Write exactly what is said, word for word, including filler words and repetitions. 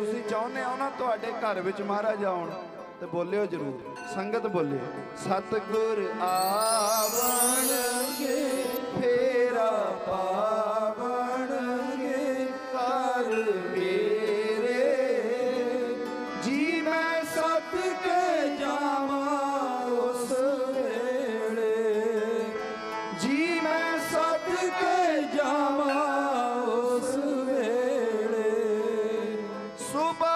तुसी चाहुंदे हो ना तुहाडे घर विच महाराज आउण ते बोलियो जरूर, संगत बोलियो सतगुर आवणगे फेरा पावणगे कर मेरे जी मैं सत के जावा उस वेले जी मैं सत के जावा उस वेले सुबह